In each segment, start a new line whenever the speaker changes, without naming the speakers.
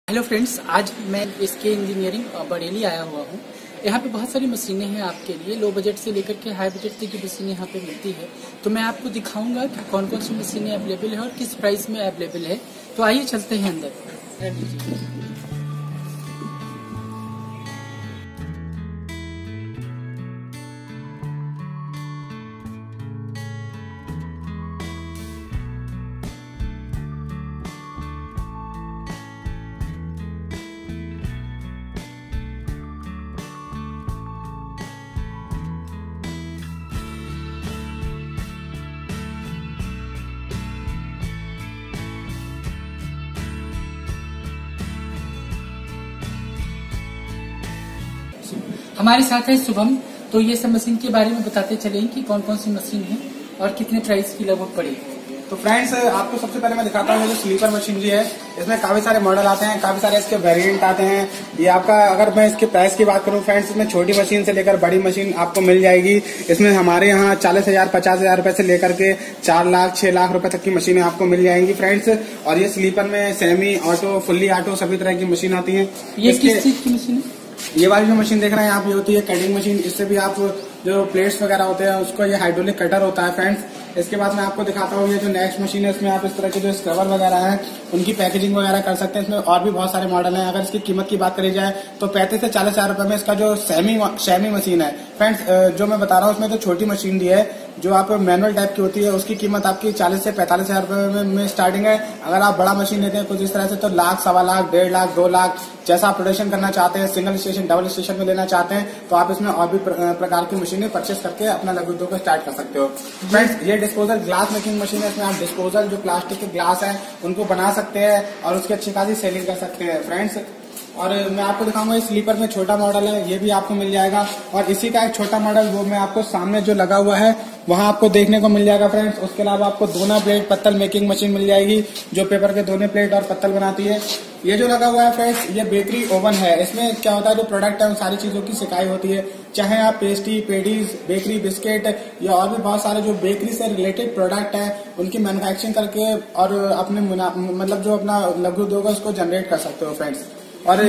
Hello friends, आज मैं इसके इंजीनियरिंग बरेली आया हुआ हूँ। यहाँ पे बहुत सारी मशीनें हैं आपके लिए। लो बजट से लेकर के हाई बजट तक की मशीनें यहाँ पे मिलती है। तो मैं आपको दिखाऊंगा कि कौन कौन सी मशीनें अवेलेबल है और किस प्राइस में अवेलेबल है। तो आइए चलते हैं अंदर। हमारे साथ है शुभम। तो ये सब मशीन के बारे में बताते चलेंगे कि कौन कौन सी मशीन है और कितने प्राइस की लगभग पड़ेगी।
तो फ्रेंड्स, आपको सबसे पहले मैं दिखाता हूँ जो स्लीपर मशीन जी है। इसमें काफी सारे मॉडल आते हैं, काफी सारे इसके वेरिएंट आते हैं। ये आपका, अगर मैं इसके प्राइस की बात करूँ फ्रेंड्स, इसमें छोटी मशीन से लेकर बड़ी मशीन आपको मिल जाएगी। इसमें हमारे यहाँ 40,000 50,000 रुपए से लेकर के 4 लाख 6 लाख रुपए तक की मशीनें आपको मिल जाएंगी फ्रेंड्स। और ये स्लीपर में सेमी ऑटो, फुल्ली ऑटो सभी तरह की मशीन आती है।
ये किस चीज की मशीन है?
ये वाली जो मशीन देख रहे हैं आप, ये होती है कटिंग मशीन। इससे भी आप जो प्लेट्स वगैरह होते हैं उसको, ये हाइड्रोलिक कटर होता है फ्रेंड्स। इसके बाद मैं आपको दिखाता हूँ ये जो नेक्स्ट मशीन है, इसमें आप इस तरह के जो स्क्रबर वगैरह हैं उनकी पैकेजिंग वगैरह कर सकते हैं। इसमें और भी बहुत सारे मॉडल हैं। अगर इसकी कीमत की बात करी जाए तो 35 से 40,000 रुपए में इसका जो सेमी मशीन है फ्रेंड्स, जो मैं बता रहा हूँ उसमें जो छोटी मशीन दी है जो आप मैनुअल टाइप की होती है, उसकी कीमत आपकी 40 से 45,000 रुपए में स्टार्टिंग है। अगर आप बड़ा मशीन लेते हैं कुछ इस तरह से तो लाख, 1.25 लाख, 1.5 लाख, 2 लाख, जैसा आप प्रोडक्शन करना चाहते हैं, सिंगल स्टेशन डबल स्टेशन में लेना चाहते हैं, तो आप इसमें और भी प्रकार की मशीनें परचेस करके अपना लघु उद्योग को स्टार्ट कर सकते हो फ्रेंड्स। ये डिस्पोजल ग्लास मेकिंग मशीन है। इसमें आप डिस्पोजल जो प्लास्टिक के ग्लास है उनको बना सकते हैं और उसकी अच्छी खासी सेलिंग कर सकते हैं फ्रेंड्स। और मैं आपको दिखाऊंगा इस स्लीपर में छोटा मॉडल है, ये भी आपको मिल जाएगा। और इसी का एक छोटा मॉडल वो मैं आपको सामने जो लगा हुआ है वहां आपको देखने को मिल जाएगा फ्रेंड्स। उसके अलावा आपको दोना प्लेट पत्तल मेकिंग मशीन मिल जाएगी जो पेपर के दोने प्लेट और पत्तल बनाती है। ये जो लगा हुआ है फ्रेंड्स, ये बेकरी ओवन है। इसमें क्या होता है, जो प्रोडक्ट है उन सारी चीजों की सिकाई होती है, चाहे आप पेस्ट्री, पेडीज, बेकरी बिस्किट या और भी बहुत सारे जो बेकरी से रिलेटेड प्रोडक्ट है उनकी मैन्युफैक्चरिंग करके और अपने मतलब जो अपना लघु उद्योग है उसको जनरेट कर सकते हो फ्रेंड्स। और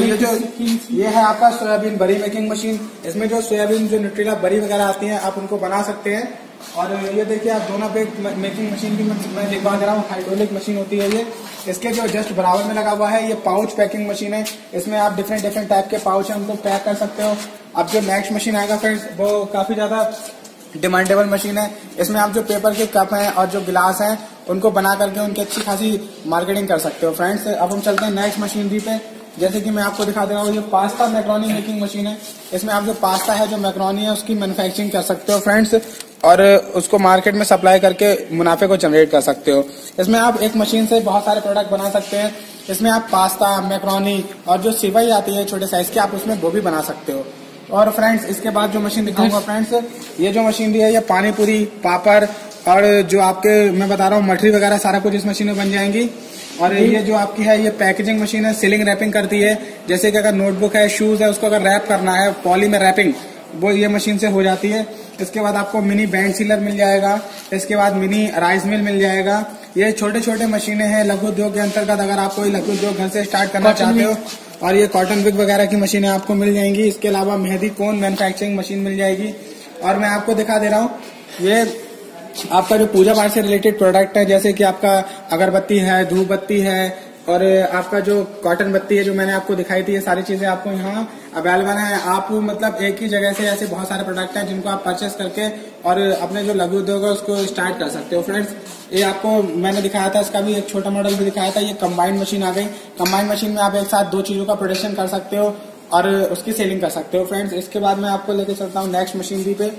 ये है आपका सोयाबीन बरी मेकिंग मशीन। इसमें जो सोयाबीन जो न्यूट्रिला बरी वगैरह आती है आप उनको बना सकते हैं। और ये देखिए आप दोनों पे मेकिंग मशीन भी मैं दिखा दे रहा हूँ, हाइड्रोलिक मशीन होती है ये। इसके जो जस्ट बराबर में लगा हुआ है ये पाउच पैकिंग मशीन है। इसमें आप डिफरेंट टाइप के पाउच है उनको पैक कर सकते हो। अब जो नेक्स्ट मशीन आएगा फ्रेंड्स वो काफी ज्यादा डिमांडेबल मशीन है। इसमें आप जो पेपर के कप हैं और जो गिलास हैं उनको बना करके उनकी अच्छी खासी मार्केटिंग कर सकते हो फ्रेंड्स। अब हम चलते हैं नेक्स्ट मशीनरी पे। जैसे कि मैं आपको दिखा दे रहा हूँ, ये पास्ता मैक्रोनी मेकिंग मशीन है। इसमें आप जो पास्ता है, जो मैक्रोनी है, उसकी मैन्युफैक्चरिंग कर सकते हो फ्रेंड्स और उसको मार्केट में सप्लाई करके मुनाफे को जनरेट कर सकते हो। इसमें आप एक मशीन से बहुत सारे प्रोडक्ट बना सकते हैं। इसमें आप पास्ता, मैक्रोनी और जो सिवई आती है छोटे साइज की, आप उसमें वो भी बना सकते हो। और फ्रेंड्स इसके बाद जो मशीन दिखाऊंगा फ्रेंड्स, ये जो मशीन दी है ये पानी पूरी, पापड़ और जो आपके मैं बता रहा हूँ मठरी वगैरह सारा कुछ इस मशीन में बन जाएंगी। और ये जो आपकी है ये पैकेजिंग मशीन है, सीलिंग रैपिंग करती है। जैसे कि अगर नोटबुक है, शूज है, उसको अगर रैप करना है पॉली में रैपिंग, वो ये मशीन से हो जाती है। इसके बाद आपको मिनी बैंड सीलर मिल जाएगा। इसके बाद मिनी राइस मिल मिल जाएगा। ये छोटे छोटे मशीनें हैं लघु उद्योग के अंतर्गत। अगर आप कोई लघु उद्योग घर से स्टार्ट करना चाहते हो, और ये कॉटन विग वगैरह की मशीनें आपको मिल जाएंगी। इसके अलावा मेहंदी कोन मैन्युफैक्चरिंग मशीन मिल जाएगी। और मैं आपको दिखा दे रहा हूँ, ये आपका जो पूजा पाठ से रिलेटेड प्रोडक्ट है, जैसे कि आपका अगरबत्ती है, धूप बत्ती है और आपका जो कॉटन बत्ती है जो मैंने आपको दिखाई थी, ये सारी चीजें आपको यहाँ अवेलेबल है। आप मतलब एक ही जगह से ऐसे बहुत सारे प्रोडक्ट हैं जिनको आप परचेस करके और अपने जो लघु उद्योग है उसको स्टार्ट कर सकते हो फ्रेंड्स। ये आपको मैंने दिखाया था, इसका भी एक छोटा मॉडल भी दिखाया था। ये कंबाइंड मशीन आ गई। कंबाइंड मशीन में आप एक साथ 2 चीजों का प्रोडक्शन कर सकते हो और उसकी सेलिंग कर सकते हो फ्रेंड्स। इसके बाद मैं आपको लेके चलता हूँ नेक्स्ट मशीनरी पे।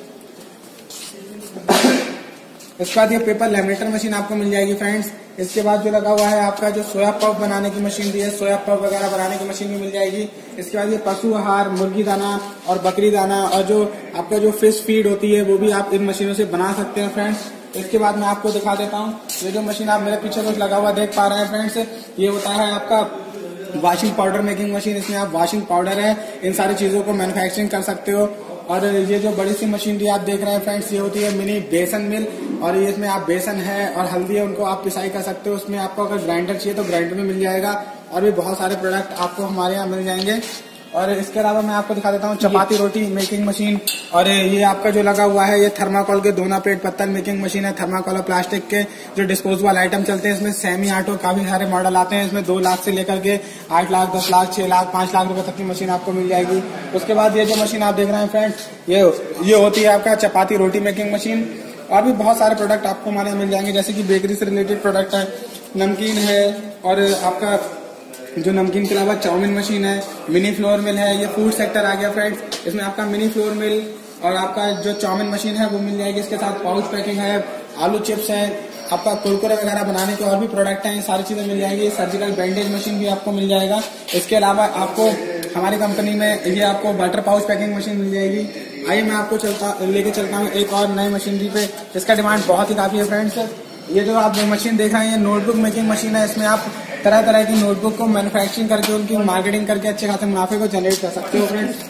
इसके बाद ये पेपर लैमिनेटर मशीन आपको मिल जाएगी फ्रेंड्स। इसके बाद जो लगा हुआ है आपका जो सोया पफ बनाने की मशीन दी है, सोया पफ वगैरह बनाने की मशीन भी मिल जाएगी। इसके बाद ये पशु आहार, मुर्गी दाना और बकरी दाना और जो आपका जो फिश फीड होती है वो भी आप इन मशीनों से बना सकते हैं फ्रेंड्स। इसके बाद मैं आपको दिखा देता हूँ, ये जो मशीन आप मेरे पीछे कुछ लगा हुआ देख पा रहे हैं फ्रेंड्स, ये होता है आपका वॉशिंग पाउडर मेकिंग मशीन। इसमें आप वॉशिंग पाउडर है, इन सारी चीजों को मैन्युफैक्चरिंग कर सकते हो। और ये जो बड़ी सी मशीनरी आप देख रहे हैं फ्रेंड्स, ये होती है मिनी बेसन मिल। और इसमें आप बेसन है और हल्दी है उनको आप पिसाई कर सकते हो। उसमें आपको अगर ग्राइंडर चाहिए तो ग्राइंडर में मिल जाएगा। और भी बहुत सारे प्रोडक्ट आपको हमारे यहाँ मिल जाएंगे। और इसके अलावा मैं आपको दिखा देता हूँ चपाती रोटी मेकिंग मशीन। और ये आपका जो लगा हुआ है ये थर्माकोल के दोना प्लेट पत्तल मेकिंग मशीन है। थर्माकोल और प्लास्टिक के जो डिस्पोजेबल आइटम चलते हैं, इसमें सेमी ऑटो काफी सारे मॉडल आते हैं। इसमें 2 लाख से लेकर के 8 लाख 10 लाख 6 लाख 5 लाख रुपए तक की मशीन आपको मिल जाएगी। उसके बाद ये जो मशीन आप देख रहे हैं फ्रेंड्स, ये होती है आपका चपाती रोटी मेकिंग मशीन। और भी बहुत सारे प्रोडक्ट आपको हमारे यहाँ मिल जाएंगे, जैसे कि बेकरी से रिलेटेड प्रोडक्ट है, नमकीन है, और आपका जो नमकीन के अलावा चाउमीन मशीन है, मिनी फ्लोर मिल है। ये फूड सेक्टर आ गया फ्रेंड्स, इसमें आपका मिनी फ्लोर मिल और आपका जो चाउमीन मशीन है वो मिल जाएगी। इसके साथ पाउच पैकिंग है, आलू चिप्स है, आपका कुरकुरे वगैरह बनाने के और भी प्रोडक्ट हैं, सारी चीजें मिल जाएगी। सर्जिकल बैंडेज मशीन भी आपको मिल जाएगा। इसके अलावा आपको हमारी कंपनी में ये आपको बटर पाउच पैकिंग मशीन मिल जाएगी। आइए मैं आपको लेके चलता हूँ एक और नई मशीनरी पे, जिसका डिमांड बहुत ही काफी है फ्रेंड्स। ये जो आप मशीन देख रहे हैं ये नोटबुक मेकिंग मशीन है। इसमें आप तरह तरह की नोटबुक को मैन्युफैक्चरिंग करके उनकी मार्केटिंग करके अच्छे खासे मुनाफे को जनरेट कर सकते हो फ्रेंड्स।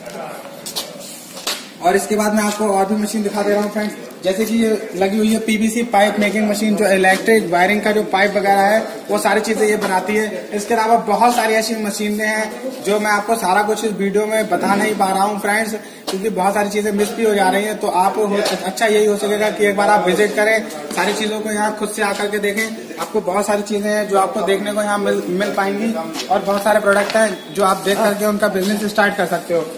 और इसके बाद मैं आपको और भी मशीन दिखा दे रहा हूँ फ्रेंड्स, जैसे कि ये लगी हुई है पीवीसी पाइप मेकिंग मशीन, जो इलेक्ट्रिक वायरिंग का जो पाइप वगैरह है वो सारी चीजें ये बनाती है। इसके अलावा बहुत सारी ऐसी मशीनें हैं जो मैं आपको सारा कुछ इस वीडियो में बता नहीं पा रहा हूँ फ्रेंड्स, क्योंकि बहुत सारी चीजें मिस भी हो जा रही हैं। तो आप अच्छा यही हो सकेगा कि एक बार आप विजिट करें, सारी चीजों को यहाँ खुद से आकर के देखें। आपको बहुत सारी चीजें हैं जो आपको देखने को यहाँ मिल पाएंगी, और बहुत सारे प्रोडक्ट हैं जो आप देख करके उनका बिजनेस स्टार्ट कर सकते हो।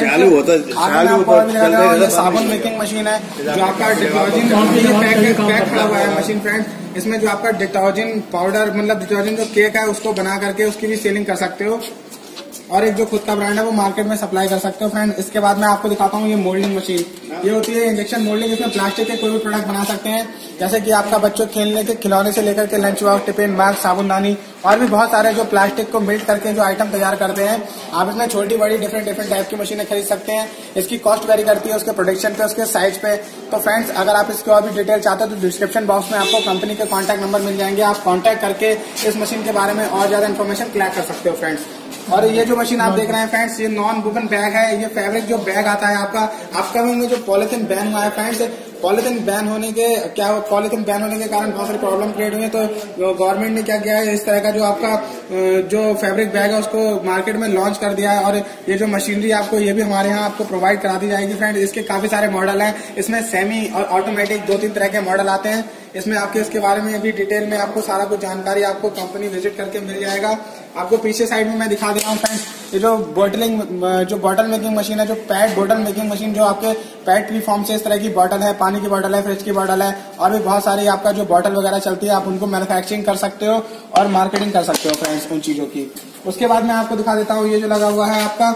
साबुन मेकिंग मशीन है, जो आपका डिटर्जेंट पैक खड़ा हुआ है मशीन फ्रेंड्स। इसमें जो आपका डिटर्जेंट पाउडर मतलब डिटर्जेंट जो केक है उसको बना करके उसकी भी सेलिंग कर सकते हो, और एक जो खुद का ब्रांड है वो मार्केट में सप्लाई कर सकते हो फ्रेंड। इसके बाद मैं आपको दिखाता हूँ ये मोल्डिंग मशीन। ये होती है इंजेक्शन मोल्डिंग, इसमें प्लास्टिक के कोई भी प्रोडक्ट बना सकते हैं, जैसे कि आपका बच्चों खेलने के खिलौने से लेकर के लंच बॉक्स, टिफिन, बैग, साबुनदानी और भी बहुत सारे जो प्लास्टिक को मेल्ट करके जो आइटम तैयार करते हैं। आप इसमें छोटी बड़ी डिफरेंट टाइप की मशीनें खरीद सकते हैं। इसकी कॉस्ट वेरी करती है उसके प्रोडक्शन पे, उसके साइज पे। तो फ्रेंड्स अगर आप इसकी और भी डिटेल चाहते हो तो डिस्क्रिप्शन बॉक्स में आपको कंपनी के कॉन्टैक्ट नंबर मिल जाएंगे, आप कॉन्टैक्ट करके इस मशीन के बारे में और ज्यादा इन्फॉर्मेशन कलेक्ट कर सकते हो फ्रेंड्स। और ये जो मशीन आप देख रहे हैं फ्रेंड्स, ये नॉन वुवन बैग है। ये फैब्रिक जो बैग आता है आपका, अपकमिंग में जो पॉलिथीन बैन हुआ है फ्रेंड्स, पॉलिथीन बैन होने के कारण बहुत सारी प्रॉब्लम क्रिएट हुई है। तो गवर्नमेंट ने क्या किया है, इस तरह का जो आपका जो फैब्रिक बैग है उसको मार्केट में लॉन्च कर दिया है। और ये जो मशीनरी आपको ये भी हमारे यहाँ आपको प्रोवाइड करा दी जाएगी फ्रेंड। इसके काफी सारे मॉडल हैं, इसमें सेमी और ऑटोमेटिक 2-3 तरह के मॉडल आते हैं। इसमें आपके इसके बारे में अभी डिटेल में आपको सारा कुछ जानकारी आपको कंपनी विजिट करके मिल जाएगा। आपको पीछे साइड में मैं दिखा दे रहा हूँ फ्रेंड्स, ये जो बॉटल मेकिंग मशीन है, जो पैड बॉटल मेकिंग मशीन, जो आपके पैड की फॉर्म से इस तरह की बॉटल है, पानी की बॉटल है, फ्रिज की बॉटल है, और भी बहुत सारी आपका जो बॉटल वगैरह चलती है, आप उनको मैन्युफैक्चरिंग कर सकते हो और मार्केटिंग कर सकते हो फ्रेंड्स उन चीजों की। उसके बाद मैं आपको दिखा देता हूँ ये जो लगा हुआ है आपका,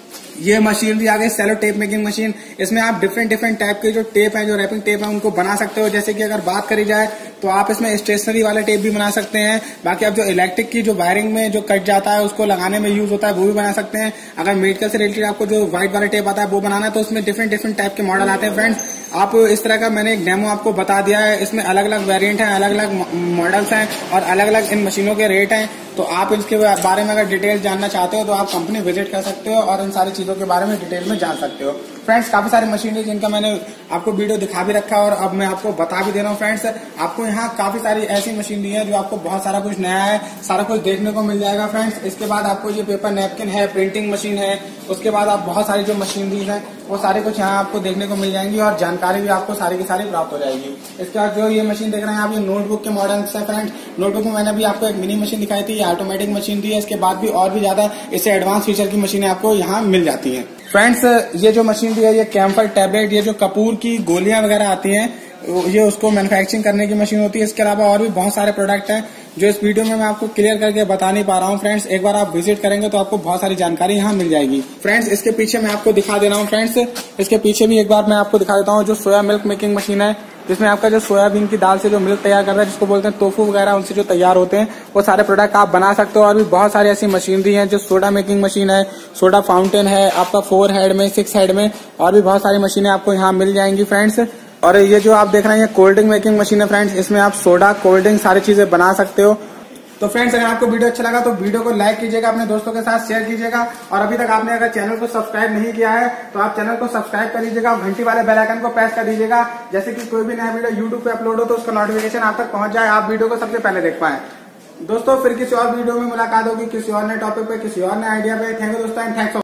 ये मशीन भी आ गई सेलो टेप मेकिंग मशीन। इसमें आप डिफरेंट टाइप के जो टेप है, जो रैपिंग टेप है, उनको बना सकते हो। जैसे कि अगर बात करी जाए तो आप इसमें स्टेशनरी वाले टेप भी बना सकते हैं। बाकी आप जो इलेक्ट्रिक की जो वायरिंग में जो कट जाता है उसको लगाने में यूज होता है वो भी बना सकते हैं। अगर मेडिकल से रिलेटेड आपको जो व्हाइट वाला टेप आता है वो बनाना है तो उसमें डिफरेंट टाइप के मॉडल आते हैं फ्रेंड्स। आप इस तरह का मैंने एक डेमो आपको बता दिया है। इसमें अलग अलग वेरिएंट हैं, अलग अलग मॉडल्स हैं और अलग अलग इन मशीनों के रेट हैं। तो आप इसके बारे में अगर डिटेल जानना चाहते हो तो आप कंपनी विजिट कर सकते हो और इन सारी चीजों के बारे में डिटेल में जान सकते हो फ्रेंड्स। काफी सारी मशीनरी जिनका मैंने आपको वीडियो दिखा भी रखा है और अब मैं आपको बता भी दे रहा हूँ फ्रेंड्स। आपको यहाँ काफी सारी ऐसी मशीनरी है जो आपको बहुत सारा कुछ नया है, सारा कुछ देखने को मिल जाएगा फ्रेंड्स। इसके बाद आपको ये पेपर नैपकिन है, प्रिंटिंग मशीन है, उसके बाद आप बहुत सारी जो मशीनरी है वो सारी कुछ यहाँ आपको देखने को मिल जाएंगी और जानकारी भी आपको सारी की सारी प्राप्त हो जाएगी। इसके बाद जो ये मशीन देख रहे हैं आप, ये नोटबुक के मॉडल्स है फ्रेंड्स। नोटबुक में मैंने भी आपको एक मिनी मशीन दिखाई थी, ये ऑटोमेटिक मशीन थी। इसके बाद भी और भी ज्यादा इससे एडवांस फीचर की मशीनें आपको यहाँ मिल जाती हैं फ्रेंड्स। ये जो मशीन है ये कैम्फर टैबलेट, ये जो कपूर की गोलियां वगैरह आती हैं, ये उसको मैन्युफैक्चरिंग करने की मशीन होती है। इसके अलावा और भी बहुत सारे प्रोडक्ट हैं जो इस वीडियो में मैं आपको क्लियर करके बता नहीं पा रहा हूँ फ्रेंड्स। एक बार आप विजिट करेंगे तो आपको बहुत सारी जानकारी यहाँ मिल जाएगी फ्रेंड्स। इसके पीछे मैं आपको दिखा दे रहा हूँ फ्रेंड्स, इसके पीछे भी एक बार मैं आपको दिखा देता हूँ जो सोया मिल्क मेकिंग मशीन है, जिसमें आपका जो सोयाबीन की दाल से जो मिल्क तैयार करता है, जिसको बोलते हैं टोफू वगैरह, उनसे जो तैयार होते हैं वो सारे प्रोडक्ट आप बना सकते हो। और भी बहुत सारी ऐसी मशीनरी हैं, जो सोडा मेकिंग मशीन है, सोडा फाउंटेन है, आपका 4 हेड में, 6 हेड में, और भी बहुत सारी मशीनें आपको यहाँ मिल जाएंगी फ्रेंड्स। और ये जो आप देख रहे हैं ये कोल्ड ड्रिंक मेकिंग मशीन है फ्रेंड्स। इसमें आप सोडा, कोल्ड ड्रिंक सारी चीजें बना सकते हो। तो फ्रेंड्स अगर आपको वीडियो अच्छा लगा तो वीडियो को लाइक कीजिएगा, अपने दोस्तों के साथ शेयर कीजिएगा, और अभी तक आपने अगर चैनल को सब्सक्राइब नहीं किया है तो आप चैनल को सब्सक्राइब कर लीजिएगा, घंटी वाले बेल आइकन को प्रेस कर दीजिएगा, जैसे कि कोई भी नया वीडियो यूट्यूब पे अपलोड हो तो उसका नोटिफिकेशन आप तक पहुंच जाए, आप वीडियो को सबसे पहले देख पाए। दोस्तों फिर किसी और वीडियो में मुलाकात होगी, किसी और नए टॉपिक पे, किसी और नए आइडिया पे। थैंक यू दोस्तों एंड थैंक्स।